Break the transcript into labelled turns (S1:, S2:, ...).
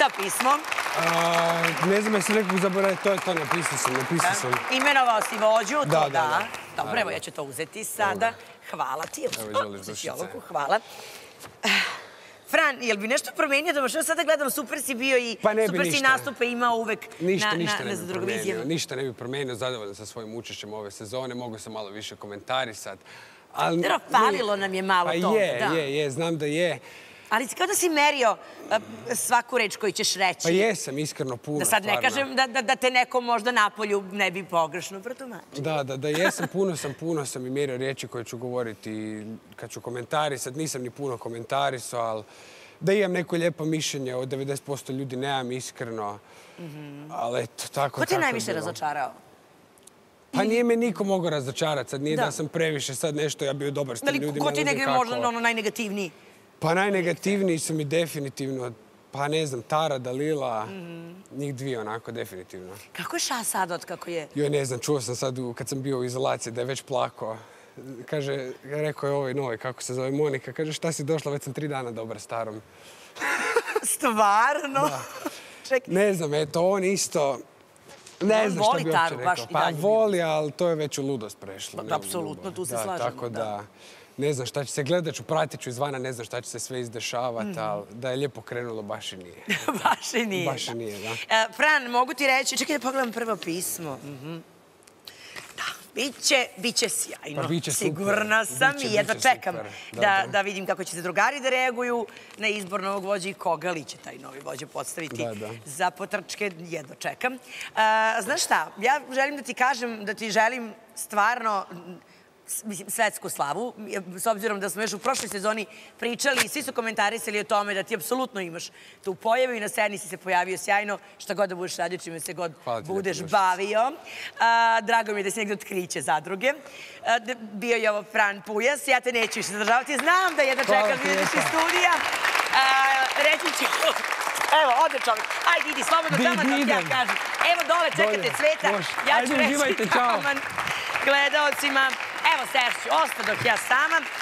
S1: napisao pismo.
S2: Ne znam, jesam nekog zaboravio, to je to, napisao sam.
S1: Imenovao si vođu, to da.
S2: Da.
S1: Dobro, evo ja ću to uzeti sada. Hvala ti.
S2: Evo, izvoliš dušice.
S1: Hvala. Fran, jel bi nešto promenio? Da što sada gledam, super si bio i super si nastupe imao uvek na Zadrugovizijama.
S2: Ništa ne bi promenio, zadovoljan sa svojim učešćem ove sezone, mogu sam malo više komentarisati.
S1: Falilo nam je malo to.
S2: Je, znam da je.
S1: Ali kao da si merio svaku reč koju ćeš reći.
S2: Pa jesam, iskreno puno.
S1: Da sad ne kažem da te neko možda napolju ne bi pogrešno protumačio.
S2: Da jesam, puno sam i mjerio riječi koje ću govoriti kad ću komentarisati. Nisam ni puno komentarisao, ali da imam neko lijepo mišljenje od 90% ljudi nemam iskreno. Ali eto, tako.
S1: Ko te najviše razočarao?
S2: Pa nije me niko mogao razočarati. Sad nije da sam previše sad nešto, ja bio dobar s tim ljudima.
S1: Ko ti je možda najnegativniji?
S2: Pa najnegativniji su mi definitivno, pa ne znam, Tara, Dalila, njih dvije onako, definitivno.
S1: Kako je Ša sad od kako je?
S2: Joj, ne znam, čuo sam sad kad sam bio u izolaciji da je već plakao. Kaže, rekao je ovaj novi, kako se zove, Monika, kaže šta si došla, već sam 3 dana dobar s Tarom.
S1: Stvarno?
S2: Ne znam, eto, on isto... Ne znam šta bi uopće rekao. Pa voli, ali to je već u ludost prešlo.
S1: Apsolutno, tu se slažemo.
S2: Tako da, ne znam šta će se, gledat ću, pratit ću izvana, ne znam šta će se sve izdešavati, ali da je lijepo krenulo, baš i nije.
S1: Baš i nije, da. Fran, mogu ti reći, čekaj da pogledam prvo pismo. Biće sjajno. Sigurna sam i jedva čekam da vidim kako će se drugari da reaguju na izbor novog vođa i koga li će taj novi vođa postaviti za potrčke. Jedva čekam. Znaš šta, ja želim da ti kažem da ti želim stvarno svetsku slavu, s obzirom da smo još u prošloj sezoni pričali i svi su komentarisali o tome da ti apsolutno imaš tu pojavu i na sceni si se pojavio sjajno, šta god da budeš radio, čime se god budeš bavio. Drago mi je da si negdje otkriće zadruge. Bio je ovo Fran Pujas, ja te neću više zadržavati, znam da jedno čekam da ideš iz studija. Reći ću... Evo, ode čovjek. Ajde, idi, slobodno tamo da ti ja kažem. Evo dole, čekate Cveta. Ja ću reći taman gledalcima. Evo, Seršću, osta dok ja sama.